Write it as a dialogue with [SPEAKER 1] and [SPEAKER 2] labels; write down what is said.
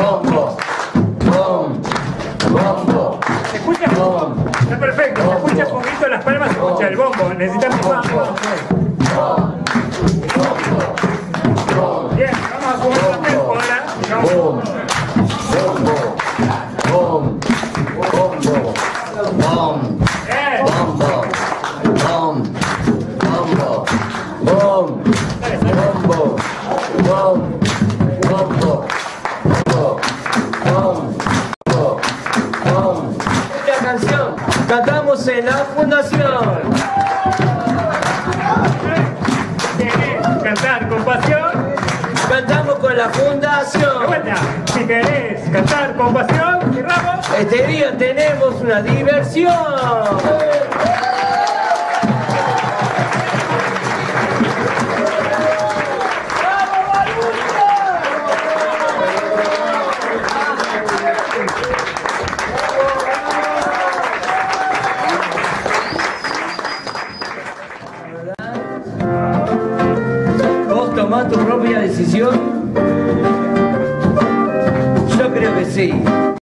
[SPEAKER 1] bombo, bom, bombo.
[SPEAKER 2] ¿Se escucha? Está perfecto, se escucha un poquito las palmas, se escucha el bombo. Necesitamos más. Bien, vamos a jugar la tempo ahora.
[SPEAKER 1] Bom, bombo, bom, bombo, bom,
[SPEAKER 2] Bien.
[SPEAKER 1] bombo, bom, bombo, bom, bombo, bom, bombo, bom. Esta canción cantamos en la fundación.
[SPEAKER 2] ¿Querés cantar con pasión?
[SPEAKER 1] Cantamos con la
[SPEAKER 2] De
[SPEAKER 1] fundación.
[SPEAKER 2] vuelta. Si querés cantar con pasión, cerramos.
[SPEAKER 1] Este día tenemos una diversión. ¿Vos tomás tu propia decisión? Yo creo que sí.